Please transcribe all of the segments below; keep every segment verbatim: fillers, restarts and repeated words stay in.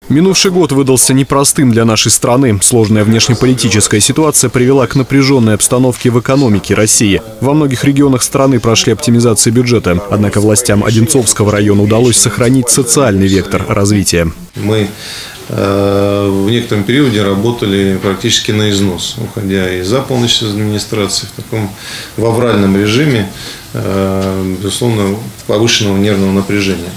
Минувший год выдался непростым для нашей страны. Сложная внешнеполитическая ситуация привела к напряженной обстановке в экономике России. Во многих регионах страны прошли оптимизации бюджета. Однако властям Одинцовского района удалось сохранить социальный вектор развития. Мы э, в некотором периоде работали практически на износ, уходя и за полночь из администрации в таком в авральном режиме, э, безусловно, повышенного нервного напряжения.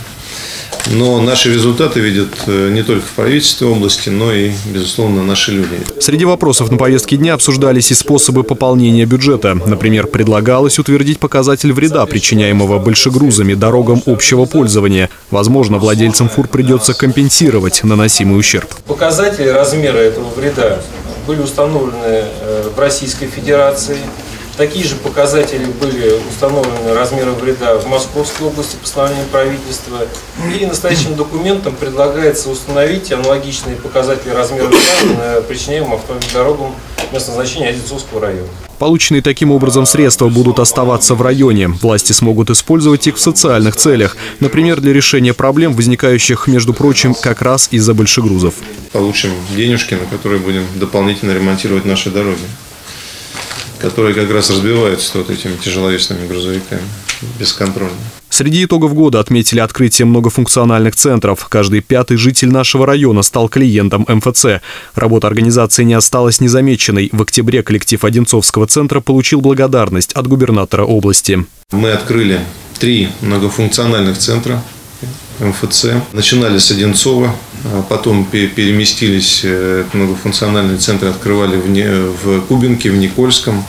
Но наши результаты видят не только в правительстве области, но и, безусловно, наши люди. Среди вопросов на повестке дня обсуждались и способы пополнения бюджета. Например, предлагалось утвердить показатель вреда, причиняемого большегрузами дорогам общего пользования. Возможно, владельцам фур придется компенсировать наносимый ущерб. Показатели размера этого вреда были установлены в Российской Федерации. Такие же показатели были установлены размеры вреда в Московской области постановлением правительства. И настоящим документом предлагается установить аналогичные показатели размера вреда, причиняемым автомобильным дорогам местного значения Одинцовского района. Полученные таким образом средства будут оставаться в районе. Власти смогут использовать их в социальных целях. Например, для решения проблем, возникающих, между прочим, как раз из-за большегрузов. Получим денежки, на которые будем дополнительно ремонтировать наши дороги, которые как раз разбиваются вот этими тяжеловесными грузовиками бесконтрольно. Среди итогов года отметили открытие многофункциональных центров. Каждый пятый житель нашего района стал клиентом эм эф цэ. Работа организации не осталась незамеченной. В октябре коллектив Одинцовского центра получил благодарность от губернатора области. Мы открыли три многофункциональных центра эм эф цэ. Начинали с Одинцова, потом переместились, многофункциональные центры открывали в, не, в Кубинке, в Никольском.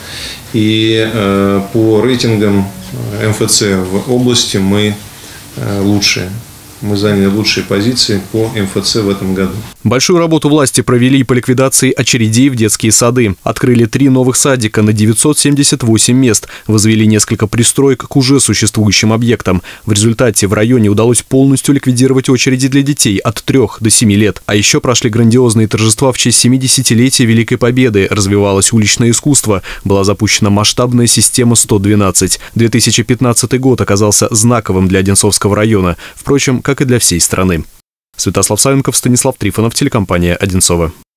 И э, по рейтингам эм эф цэ в области мы э, лучшие. Мы заняли лучшие позиции по эм эф цэ в этом году. Большую работу власти провели по ликвидации очередей в детские сады. Открыли три новых садика на девятьсот семьдесят восемь мест. Возвели несколько пристроек к уже существующим объектам. В результате в районе удалось полностью ликвидировать очереди для детей от трёх до семи лет. А еще прошли грандиозные торжества в честь семидесятилетия Великой Победы. Развивалось уличное искусство. Была запущена масштабная система сто двенадцать. две тысячи пятнадцатый год оказался знаковым для Одинцовского района. Впрочем, как и для всей страны. Святослав Савенков, Станислав Трифонов, телекомпания «Одинцово».